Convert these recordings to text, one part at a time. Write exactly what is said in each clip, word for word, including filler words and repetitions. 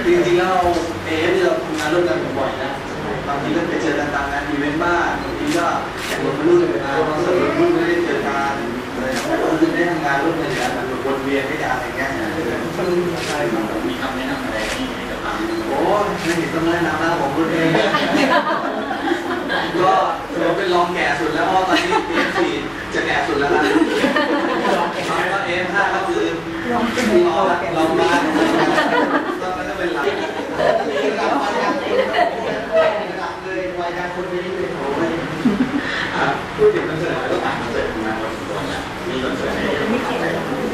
จริงๆแล้วเอฟที่เราทำงานร่วมกันบ่อยนะบางทีก็ไปเจอกันตามงานอีเวนต์บ้างบางทีก็แข่งรถรุ่นงานคอนเสิร์ตรุ่นไม่ได้เจอกันเลยก็คือได้ทำงานร่วมกันอย่างแบบวนเวียนไม่ยาวอะไรเงี้ยใช่ครับมีคำแนะนำอะไรที่จะทำโอ้ไม่เห็นต้องแนะนำแล้วผมพูดเองก็ถือว่าเป็นรองแก่สุดแล้วเพราะตอนนี้เอฟสี่จะแก่สุดแล้วนะแล้วก็เอฟห้าก็คือลองลองลองมาต้องก็เป็นหลักหลักมาอย่างหลักเลยวัยการคนนี้เป็นโอ้ยพูดถึงคอนเสิร์ตก็ผ่านคอนเสิร์ตมาพอสมควรแล้วมีคอนเสิร์ตไหนยังไม่ทำอะไร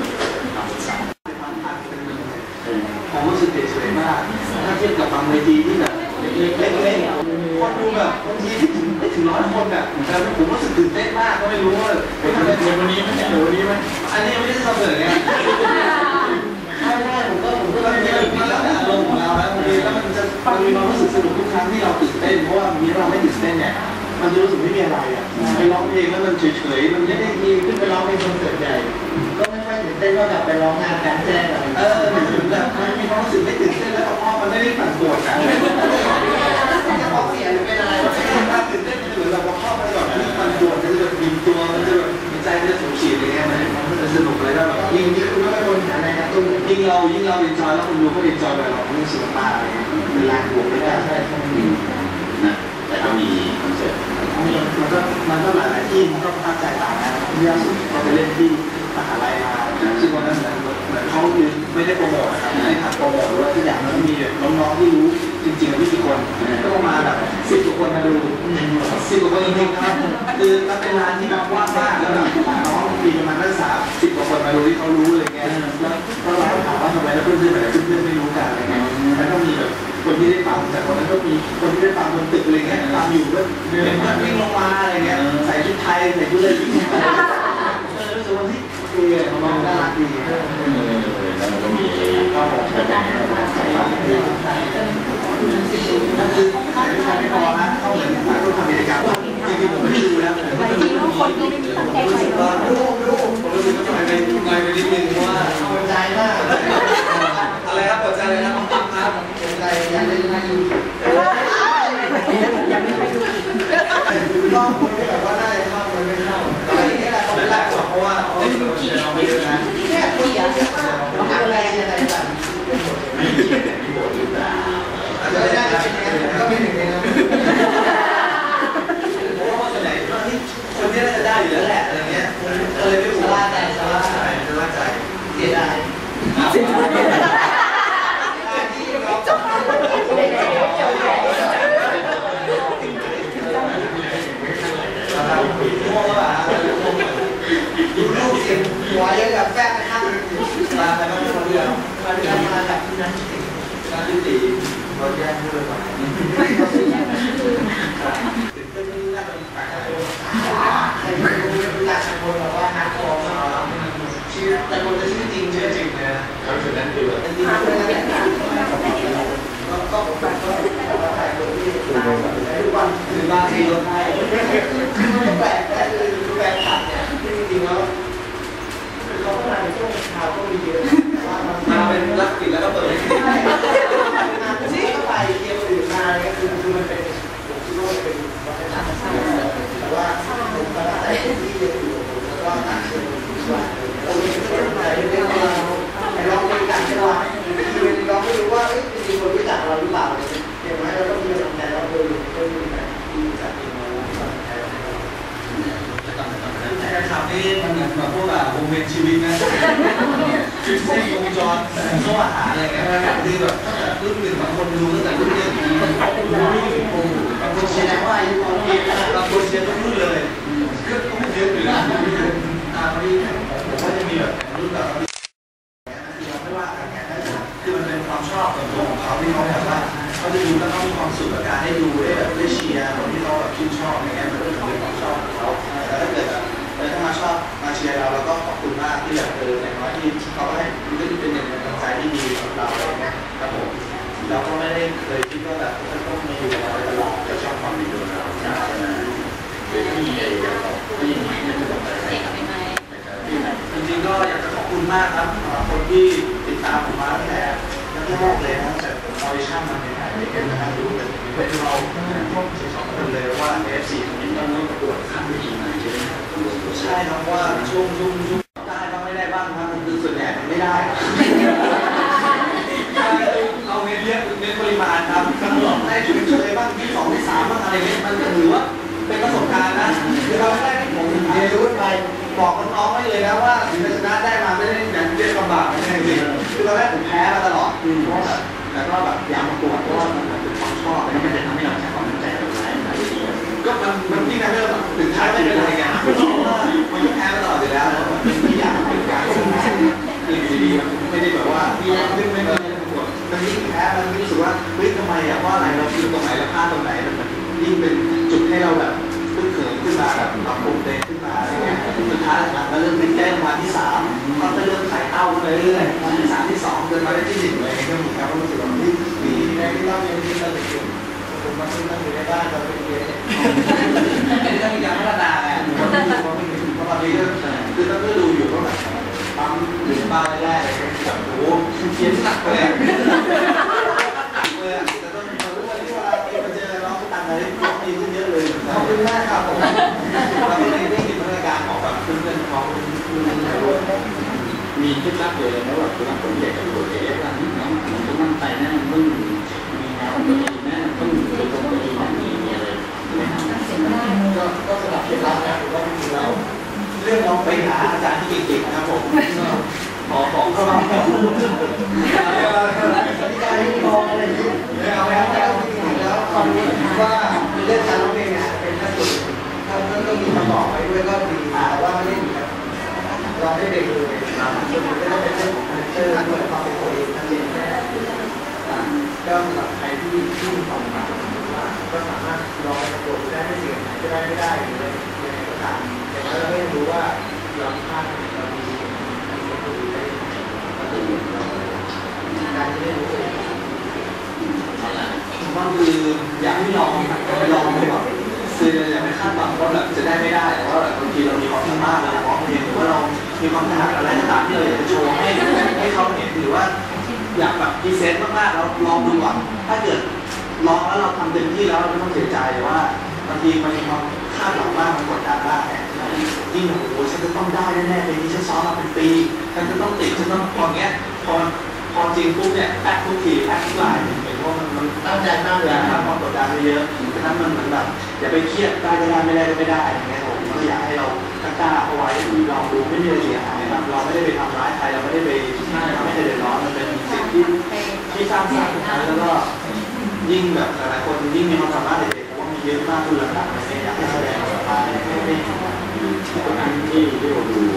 ผมรู้สึกเฉยๆมากถ้าเทียบกับบางเวทีที่แบบเล็กๆคนดูแบบบางทีไม่ถึงไม่ถึงร้อยคนแบบแต่ผมรู้สึกตื่นเต้นมากก็ไม่รู้ว่าเดี๋ยววันนี้ไหมเดี๋ยววันนี้ไหมอันนี้ไม่ได้คอนเสิร์ตไงใช่ใช่ผมก็ผมก็บางทีมันแล้วแต่อารมณ์ของเราแล้วบางทีแล้วมันจะมันมีความรู้สึกสนุกทุกครั้งที่เราตื่นเต้นเพราะว่ามีเราไม่ตื่นเต้นเนี่ยมันจะรู้สึกไม่มีอะไรอ่ะไปร้องเพลงแล้วมันเฉยๆมันไม่ได้มีขึ้นไปร้องในคอนเสิร์ตใหญ่ก็ไม่ค่อยตื่นเต้นเท่ากับไปร้องงานกลางแจ้งอะไรเออแบบมันมีความรู้สึกไม่ตื่นเต้นแล้วเพราะมันไม่ได้ปั่นป่วนอ่ะจะพอเสียหรือเป็นอะไรถ้าตื่นเต้นมันจะเหมือนแบบพอเข้าไปก่อนที่ปั่นป่วนมันจะแบบบินตัวมันจะแบบใจมันจะสูงฉีดอะไรเงี้ยมันมันจะสนุกอะไรแบบยิ่งยิ่งคุณไม่เป็นคนหาอะไรนะตุ้มยิ่งเรายิ่งเราเอ็นจอยแล้วคุณดูก็เอ็นจอยแบบเรารู้สึกมากอะไรเงี้ยเป็นแรงบวกไม่ได้ใช่นะแต่ก็มีคอนเสิร์ตมันก็มันก็หลายที่มันก็ตั้งใจต่างกันที่ล่าสุดก็ไปเล่นที่มหาลัยมาซึ่งวันนั้นเหมือนเหมือนเขาไม่ได้โปรโมทนะครับไม่ได้ทำโปรโมทหรือว่าทุกอย่างมันมีน้องๆที่รู้จริงๆไม่กี่คนก็ประมาณแบบสิบกว่าคนมาดูสิบกว่าคนจริงๆครับคือมันเป็นร้านที่แบบว่างมากแล้วแบบน้องมีประมาณนักศึกษาสิบกว่าคนมาดูที่เขารู้อะไรเงี้ยแล้วเราก็ถามว่าทำไมแล้วเพื่อนๆแบบเพื่อนๆไม่รู้กันอะไรเงี้ยแล้วก็มีแบบคนที่ได้ฟังแต่คนนั้นก็มีคนที่ได้ฟังบนตึกอะไรเงี้ยฟังอยู่ก็เดินมาวิ่งลงมาอะไรเงี้ยใส่ชุดไทยใส่ชุดอะไรที่เออรู้สึกว่าที่โอเคน้องน่ารักดีเออแล้วมันก็มีข้าวหอมแบบนี้นั่นคือถ่ายถ่ายไม่พอนะเขาเหมือนถ่ายรูปทำกิจกรรมจริงๆผมไม่ได้ดูแล้วแต่จริงๆทุกคนก็ไม่ตั้งใจไปว่ารูปรูปผมรู้สึกว่าไปไปไปนิดนึงว่าหัวใจมากอะไรครับหัวใจเลยนะต้องตั้งครับหัวใจอยากเล่นให้ดูยังไม่ไปดูก็คุณแบบว่าได้เข้าไปไม่เข้าอะไรอย่างเงี้ยเขาไม่ได้เพราะว่าเราไม่เยอะนะแค่คุยกันต้องอะไรอะไรแบบไม่เกี่ยวกับที่บทหรือเปล่าก็ไม่ได้ก็ไม่ถึงเลยนะเพราะว่าส่วนใหญ่คนที่น่าจะได้อยู่แล้วแหละอะไรเงี้ยก็เลยไม่รู้ว่าใจสบายสบายใจเสียดายเสียดายที่เราจบดูรูปเสียงหัวเยอะแบบแฝงข้างมาแล้วก็มาเรือมาเรือมาแบบที่นั่นการที่ตีเราแยกด้วยกันเป็นเรื่องที่น่าจะมีการใครไม่รู้เวลาชาวคนแบบว่าฮาร์ดคอร์ชื่อแต่คนจะชื่อจริงชื่อจริงนะเขาชื่อนั้นคือแบบจริงๆเลยนะก็ก็ผมก็ก็ถ่ายรูปที่ทุกวันคือบางทีรถไทยแปลกแต่คือแปลกขัดเนี่ยจริงๆแล้วเขาก็มาในช่วงเช้าก็มีเยอะมาเป็นรักติดแล้วก็เปิดเลยมาที่เข้าไปเกี่ยวอื่นมาเนี่ยคือคือมันเป็นผมคิดว่าเป็นวัฒนธรรมแต่ว่าผมก็ได้ที่เรียนอยู่แล้วก็ต่างเชิญว่าเราเรียนที่ไหนเรียนเราไอ้ลองเรียนต่างจังหวัดที่เราไม่รู้ว่าจริงๆคนรู้จักเราหรือเปล่าเห็นไหมเราต้องมีกำลังใจเราโดยโดยแบบที่จัดเองมาแต่ข่าวนี้มันเหมือนแบบพวกแบบวงเวียนชีวิตนะชีวิตเส้นวงจรเข้าอาหารอะไรเงี้ยคือแบบตั้งแต่รุ่นหนึ่งบางคนดูตั้งแต่รุ่นหนึ่งบางคนเชียร์ว่าอายุตอนนี้บางคนเชียร์ทุกรุ่นเลยก็ไม่เยอะอยู่นะอ่าพอดีผมว่าจะมีแบบรุ่นแบบที่เราไม่ว่ากันเนี่ยคือมันเป็นความชอบส่วนตัวของเขาที่เขาแบบว่าเขาจะดูแล้วเขามีความสุขกับการได้ดูได้แบบได้เชียร์คนที่เขาแบบชื่นชอบอะไรเงี้ยมันก็เป็นความชอบของเขาแต่ถ้าเกิดแบบถ้ามาชอบมาเชียร์เราแล้วก็ขอบคุณมากที่แบบเอออย่างน้อยที่เขาให้มันก็เป็นอย่างกำลังใจที่ดีสำหรับเราอะไรเงี้ยครับผมเราก็ไม่ได้เคยคิดว่าแบบจะต้องมาอยู่กับเราตลอดจะชอบความดีของเราใช่ไหมหรือที่มีอะไรอย่างเงี้ยที่อย่างนี้จะต้องอะไรจริงๆก็อยากจะขอบคุณมากครับคนที่ติดตามผมมาตั้งแต่แรกเลยนะแต่ผมอดิชั่นมาในไทยเองนะครับรู้เป็นเป็นเราพวกสิบสองคนเลยว่า เอฟ ซี มันต้องประกวดขั้นที่ดีมาใช่ไหมใช่ครับว่าช่วงช่วงช่วงได้บ้างไม่ได้บ้างครับมันคือส่วนใหญ่มันไม่ได้เอาเงินเยอะเงินปริมาณครับได้ช่วยช่วยบ้างที่สองที่สามบ้างอะไรเงี้ยมันถือว่าเป็นประสบการณ์นะคือเราไม่ได้ที่ผมเรียนรู้ไปบอกน้องๆไว้เลยนะว่าถึงจะชนะได้มาไม่ได้แบบเรียนลำบากไม่ใช่จริงคือตอนแรกผมแพ้มาตลอดเพราะแบบแต่ก็แบบอยากมาตรวจเพราะว่ามันเป็นความชอบแล้วมันจะทำให้เราใช้ความมั่นใจเราได้ไหมก็มันมันที่นั่นเรื่องถึงท้ายไม่เป็นไรไงเพราะว่ามันแพ้มาตลอดอยู่แล้วมันไม่อยากเป็นการชนะคือดีๆมันไม่ได้แบบว่าที่แรกไม่ไม่ไม่มันยิ่งแพ้มันรู้สึกว่าเฮ้ยทำไมอ่ะว่าอะไรเราคือตรงไหนเราพลาดตรงไหนมันยิ่งเป็นจุดให้เราแบบขึ้นเขินขึ้นมาแบบปรับปรุงเต็มขึ้นมาอะไรเงี้ยสุดท้ายหลังๆก็เริ่มเป็นแก้วันที่สามก็จะเริ่มใส่เต้าไปเรื่อยๆวันที่สามที่สองจนมาได้ที่หนึ่งเลยก็มีครับรู้สึกว่าที่ดีในที่เราเรียนที่เราเด็กๆผมมาซึ่งนั่งอยู่ในบ้านเราเป็นเด็กๆต้องมีการพัฒนาไงเพราะตอนนี้ก็คือต้องดูอยู่ก็แบบปั๊มหรือบ้านแรกๆเลยแบบโอ้เขียนหนักเลยหนักเลยแต่ต้องรู้ว่าที่ว่าเราไปเจอน้องตังอะไรน้องดีขึ้นเยอะเลยขอบคุณมากครับผมเราก็เลยได้ยินพัฒนาการของแบบเพื่อนๆเขามีเคล็ดลับเลยนะว่าตัวผมอยากจะตัวเองว่าน้องมันต้องมั่นใจนะมันต้องมีแนวตัวเองนะต้องมีตัวตนตัวเองนะมีอะไรไม่ทำก็ก็สำหรับเคล็ดลับนะผมว่าจริงๆแล้วเรื่องลองไปหาอาจารย์ที่เก่งๆนะครับผมขอของเข้ามาที่การที่มองอะไรอย่างนี้เอาไว้แล้วจริงๆแล้วความรู้ว่าเรื่องการร้องเพลงเนี่ยเป็นแค่ส่วนถ้าต้องมีประกอบไปด้วยก็ดีแต่ว่าไม่ได้มีแบบเราได้เด็กเลยนะส่วนหนึ่งก็ต้องเป็นเรื่องของคาแรคเตอร์ด้วยความเป็นตัวเองชัดเจนแค่ก็สำหรับใครที่ที่มีความฝันก็สามารถลองไปประกวดได้ไม่เสี่ยงจะได้ไม่ได้หรืออะไรก็ตามแต่เราไม่รู้ว่าเราพลาดเรามีการที่ได้รู้เองผมว่าคืออยากให้ลองไปลองดูก่อนคืออย่าไปคาดหวังว่าแบบจะได้ไม่ได้แต่ว่าบางทีเรามีความสามารถเราร้องเพลงหรือว่าเรามีความถนัดอะไรต่างๆที่เราอยากจะโชว์ให้ให้เขาเห็นหรือว่าอยากแบบพรีเซนต์มากๆแล้วลองดูก่อนถ้าเกิดลองแล้วเราทำเต็มที่แล้วไม่ต้องเสียใจว่าบางทีมันมีความคาดหวังมากมันกดดันมากไงยิ่งโอ้โหฉันจะต้องได้แน่ๆเพลงนี้ฉันซ้อมมาเป็นปีฉันจะต้องติดฉันต้องพอเงี้ยพอพอจริงปุ๊บเนี่ยแพ็คทุกทีแพ็คทุกลายเห็นว่ามันมันตั้งใจมากเลยนะครับความกดดันเยอะฉะนั้นมันเหมือนแบบอย่าไปเครียดได้ก็ได้ไม่ได้ก็ไม่ได้อย่างเงี้ยผมก็อยากให้เรากล้าเอาไว้ลองดูไม่มีอะไรเสียหายครับเราไม่ได้ไปทำร้ายใครเราไม่ได้ไปทำให้ใครเดือดร้อนมันเป็นสิ่งที่ที่สร้างสรรค์แล้วก็ยิ่งแบบหลายคนยิ่งมีความสามารถเด็กๆผมว่ามีเยอะมากคือระดับนี้อยากให้แสดงออกมาให้ได้คนนั้นที่ที่ผมดู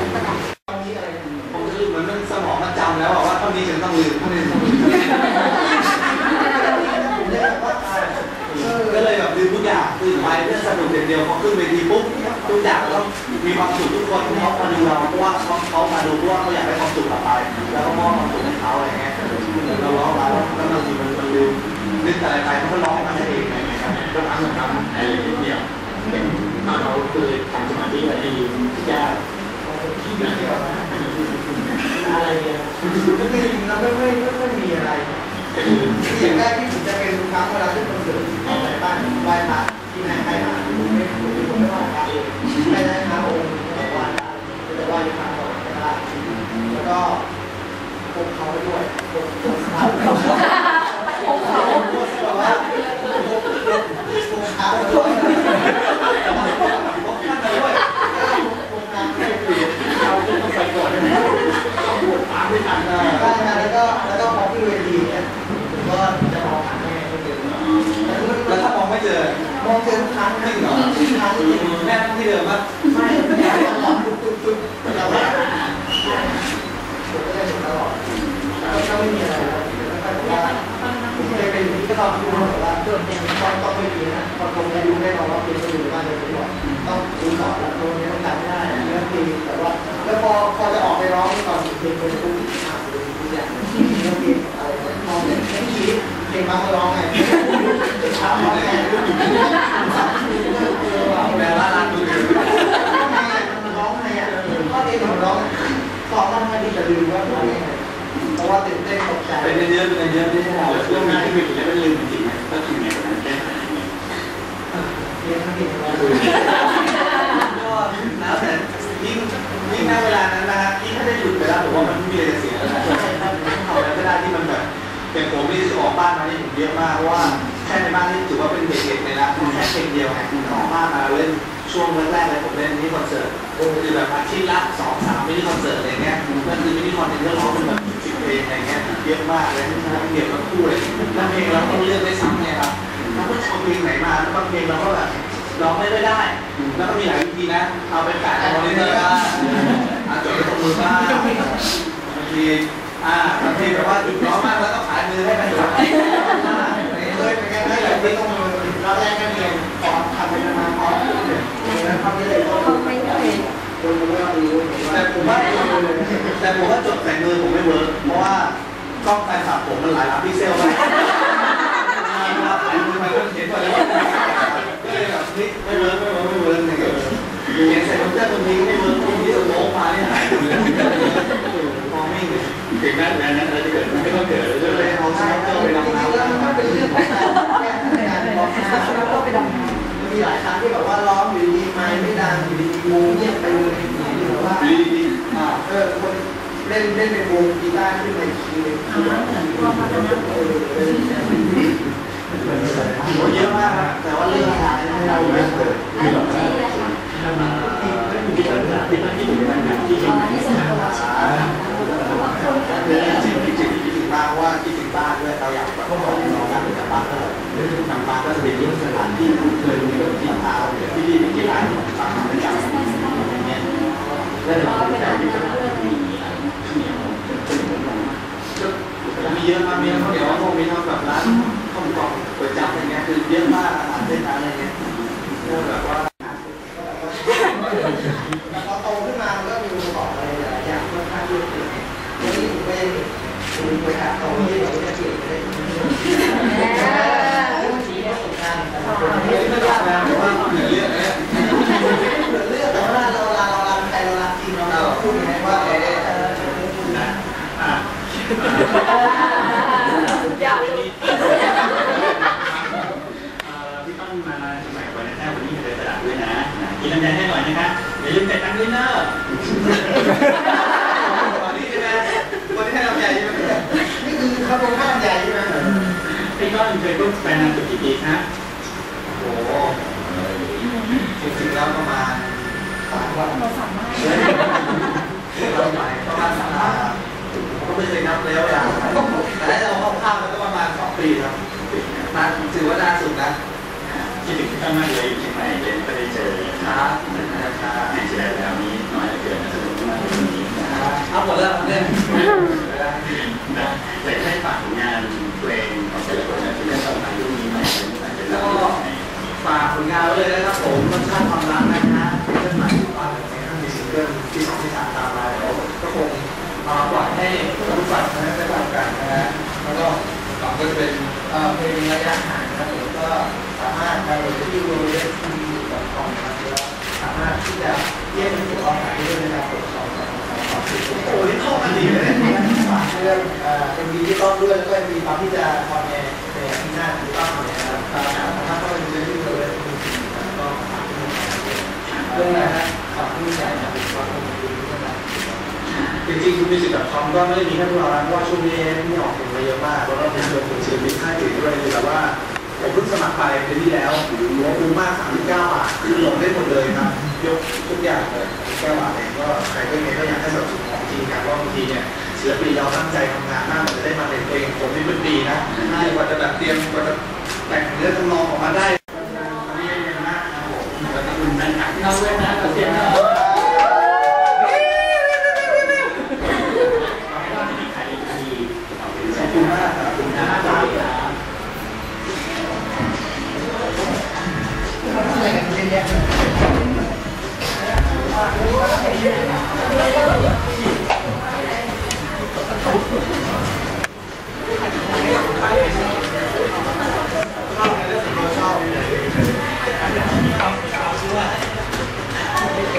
ผมคือเหมือนมันสมองมันจำแล้วว่าเท่านี้ฉันต้องลืมเท่านี้ต้องลืมก็เลยแบบลืมทุกอย่างคือไปเพื่อสนุกเดียวพอขึ้นเวทีปุ๊บทุกอย่างต้องมีความสุขทุกคนเขามาดูเราเพราะว่าเขาเขามาดูเพราะว่าเขาอยากได้ความสุขกลับไปแล้วก็มอบความสุขให้เขาอะไรเงี้ยเราร้องมาแล้วบางทีมันมันลืมนึกอะไรไปมันก็ร้องมาเองอะไรเงี้ยก็ทำเหมือนกันไอ้เดียวเป็นเราคือทำสมาธิอะไรดีที่จะที่เดียวอะไรเนี่ยก็คือเราไม่ไม่ไม่มีอะไรอย่างแรกที่ผมจะเป็นทุกครั้งเวลาที่คนเกิดในบ้านไหว้พระที่ไหนใครมาผมไม่ผมไม่ผมไม่ไหว้พระเองไม่ได้พระองค์ไหว้พระจะไหว้พระก่อนก็ได้แล้วก็พกเขาไปด้วยพกพกเขาพกเขาพกเขาแบบว่าพกพกเขาไปด้วยพกท่านไปด้วยพกท่านไปด้วยเราต้องไปก่อนนะต้องบวชพระด้วยกันได้แล้วก็แล้วก็พอที่เวทีเนี่ยก็จะมองหาแม่ไม่เจอแล้วถ้ามองไม่เจอมองเจอทุกครั้งจริงเหรอทุกครั้งจริงแม่ที่เดิมปะไม่แม่ตลอดทุกทุกทุกแต่ว่าผมก็ได้เห็นตลอดก็ไม่มีอะไรแต่ว่าผมเคยเป็นที่ก็ตอนที่ผมบอกว่าต้องต้องไม่ดีนะพอผมจะดูได้เราว่าเป็นคนอยู่บ้านเลยผมบอกต้องดูก่อนแล้วตรงนี้ต้องจำไม่ได้เนื้อเพลงแต่ว่าแล้วพอพอจะออกไปร้องตอนเพลงเป็นปุ๊บอ่านดูทุกอย่างเนื้อเพลงอะไรมองเนี่ยไม่คิดเพลงมาร้องไงถามว่าไงแปลว่าร้านดูดีร้องไงอ่ะก็เพลงของร้องสองร้องไงดีแต่ลืมว่าร้องไงเพราะว่าตื่นเต้นตกใจเป็นเยอะเป็นเยอะไม่ใช่หรอกเรื่องคือแล้วก็ลืมจริงๆก็ทำไงกับนั้นแก้ไขเรียนทั้งเรียนก็แล้วแต่ยิ่งยิ่งในเวลานั้นนะฮะยิ่งถ้าได้หยุดไปแล้วผมว่ามันไม่มีอะไรจะเสียแล้วนะทำอะไรก็ได้ที่มันแบบเป็นผมที่ออกบ้านมานี่ผมเยอะมากเพราะว่าแค่ในบ้านนี่ถือว่าเป็นเด็กๆเลยนะแค่เพลงเดียวไงออกบ้านมาเล่นช่วงแรกๆเลยผมเล่นมินิคอนเสิร์ตคือแบบอาทิตย์ละสองสามมินิคอนเสิร์ตอะไรเงี้ยนั่นคือมินิคอนเสิร์ตที่ร้องเป็นแบบสิบเพลงอะไรเงี้ยเยอะมากเลยทั้งเดี่ยวทั้งคู่เลยแล้วเพลงเราต้องเลือกได้ซ้ำไงครับเราก็เอาเพลงไหนมาแล้วบางเพลงเราก็แบบร้องไม่ได้แล้วก็มีหลายวิธีนะเอาไปกัดมอนิเตอร์บ้างอาจจะไปตรงมือบ้างบางทีอ่าบางทีแบบว่าหยุดร้องมากแล้วก็ขายมือให้ไปหยุดเคยเป็นไงได้แบบที่ต้องเราแรกกันเองพอทำไปนานๆพอแล้วทำไปเลยก็ไม่ได้แต่ผมว่าแต่ผมว่าจดแต่งมือผมไม่เวิร์กเพราะว่ากล้องการขับผมมันหลายล้านพิกเซลไปเวลาถ่ายมือมันก็เห็นว่าแล้วก็เลยแบบนี่ไม่เวิร์กไม่เวิร์กไม่เวิร์กอะไรเงี้ยเขียนใส่คอมพิวเตอร์บางทีก็ไม่เวิร์กบางทีสโมกมาเนี่ยหายหมดเลยมองไม่เห็นถึงนั้นนั้นนั้นจะเกิดไม่ต้องเกิดเลยเลยเอาใช้เตอร์ไปดำน้ำแล้วมันเป็นเรื่องของการแก้ปัญหาในการแล้วก็ไปดำน้ำมันมีหลายครั้งที่แบบว่าร้องอยู่ดีไม้ไม่ดังอยู่ดีวงเงียบไปเลยหรือว่าอ่าเออคนเล่นเล่นเป็นวงกีตาร์ขึ้นมาอีกทีนึงคือแบบเออเออเยอะมากครับแต่ว่าเรื่องหายไม่เราไม่เกิดที่แบบที่ที่ผมทำงานที่จริงจริงจริงคิดถึงบ้านว่าคิดถึงบ้านด้วยเราอยากแบบขอน้องกันจากบ้านก็เลยทางบ้านก็จะเป็นเรื่องสถานที่เคยมีแบบที่เท้าที่ดีที่ร้านฟังประจำอย่างเงี้ยแล้วเราแต่ที่จะมีมีเยอะมากมีทั้งเดี๋ยวพวกมีทั้งแบบร้านข้าวกล่องก๋วยจั๊บอะไรเงี้ยคือเยอะมากอาหารเส้นอะไรเงี้ยก็แบบว่าพอโตขึ้นมามันก็มีองค์ประกอบอะไรหลายอย่างค่อนข้างเยอะเลยแล้วนี่ผมไปผมไปหาโตที่เราจะเปลี่ยนไปได้ไม่ต้องงานเพราะว่าเหลือเลือดเนี่ยเหลือเลือดแต่ว่าเราเราเราใครเรารักจริงเราพูดยังไงว่าเออนะอ่าพี่ต้องมาสมัยวันนี้วันนี้จะตลาดด้วยนะกินลำไยให้หน่อยนะคะอย่าลืมแต่ตั้งด้วยเนอะวันนี้ใช่ไหมวันนี้ให้ลำไยใช่ไหมนี่คือขบวนข้าวลำไยใช่ไหมพี่ก้อนเคยร่วมแฟนนานสุดกี่ปีครับโอ้จริงๆแล้วประมาณสามวันเราสามวันเราใหม่ประมาณสามวันก็ไม่เคยนับแล้วอย่างแต่เราเข้าข้าวมันก็ประมาณสองปีครับนานถือว่านานสุดนะคิดถึงพี่ก้อนมากเลยอยู่ที่ใหม่เรียนก็ได้เจอครับนะครับในชีวิตแล้วนี้น้อยเหลือเกินนะสนุกมากวันนี้เอาหมดแล้วเนี่ยอยากให้ฝากงานเพลงของแต่ละคนที่ได้ทำงานรุ่นนี้ใหม่แล้วก็ฝากผลงานไว้เลยนะครับผมรสชาติความรักนะฮะเรื่องใหม่ที่บ้านเนี่ยถ้ามีซิงเกิลที่สองที่สามตามมาก็คงมาปล่อยให้ทุกฝ่ายนะได้ฟังกันนะฮะแล้วก็ต่อก็จะเป็นเพลงระยะห่างนะผมก็สามารถไปที่ดูได้ที่ดอทคอมนะครับแล้วสามารถที่จะเยี่ยมที่ออนไลน์ได้ด้วยนะครับผมสองสองสองสองสี่โอ้ยเข้ากันดีเลยฝากเรื่องเป็นดีที่ต้องด้วยแล้วก็มีความที่จะคอนแอร์ในที่หน้าที่ต้องเนี่ยนะครับถ้าก็เป็นเรื่องที่เราเลยก็ฝากเรื่องอะไรนะฝากที่ใหญ่นะเป็นความเป็นดีนะครับจริงๆมิวสิกดอทคอมก็ไม่ได้มีแค่พวกเรานะเพราะว่าช่วงนี้มีออกเพลงมาเยอะมากแล้วก็เป็นเรื่องของศิลปินค่ายอื่นด้วยแต่ว่าผมเพิ่งสมัครไปเดือนที่แล้วหัวคุ้มมากสามสิบเก้าบาทคือลงได้หมดเลยครับยกทุกอย่างเลยแก้วบาทเองก็ใครก็เองก็อยากให้สนับสนุนของจริงครับเพราะบางทีเนี่ยศิลปินเราตั้งใจทำงานมากกว่าจะได้มาเป็นเพลงผมนี่เป็นปีนะใช่กว่าจะแบบเตรียมกว่าจะแต่งเนื้อทำนองออกมาได้เรียนกันมากครับผมขอบคุณนะครับเราเว้นนะขอบคุณนะขอบคุณมากครับขอบคุณนะครับอะไรกันเยอะแยะชอบ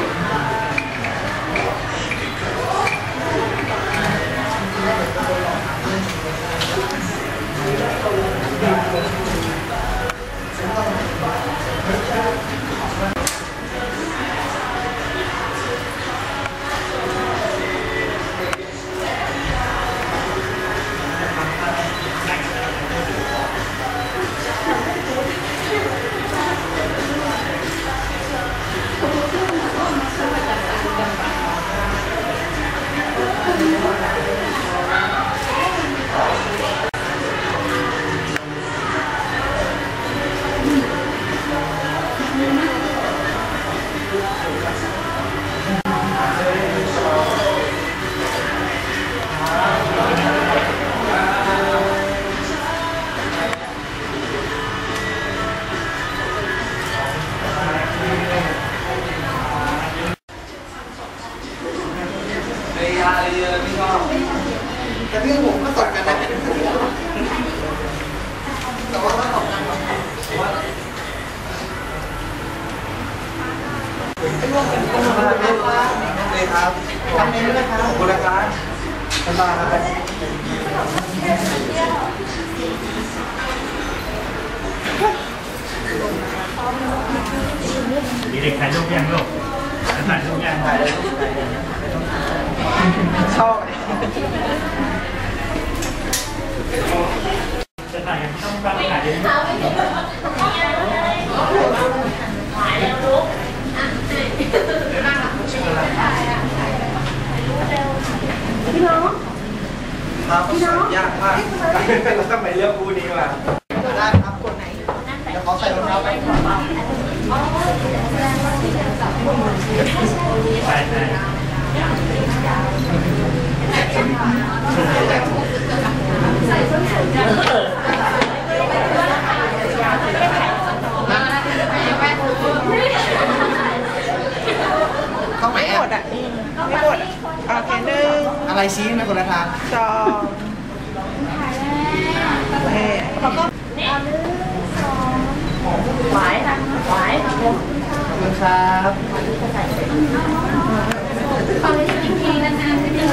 ครับทำเองด้วยนะครับขอบคุณนะครับบ๊ายบายมีเด็กถ่ายรูปยังลูกถ่ายรูปยังถ่ายเลยชอบจะถ่ายยังต้องการถ่ายยังถ่ายแล้วลูกพี่น้องครับพี่น้องยากมากเราต้องไปเลือกคู่นี้มาได้ครับคนไหนเดี๋ยวขอใส่รองเท้าไปก่อนใช่ใช่ใส่ส้นสูงเข้าไหมหมดอ่ะไม่หมดโอเคหนึ่งอะไรชี้ไหมคนละทางสองเอ๊ะเขาก็เอาหนึ่งสองหวายหวายขอบคุณครับตอนนี้จริงๆนะคะจริงๆ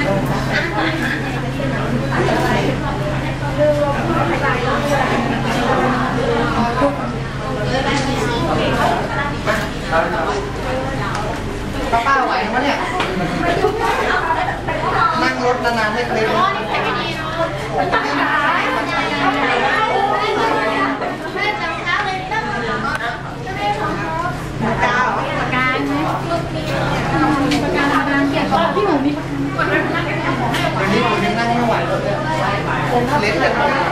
ป้าป้าไหวไหมเนี่ยนั่งรถนานๆให้เคยรู้ปากกาปากกาไหมปากกาปากกาเขียนพี่หมูมีปากกาวันนี้ผมยังนั่งไม่ไหวเลยเล็กเลย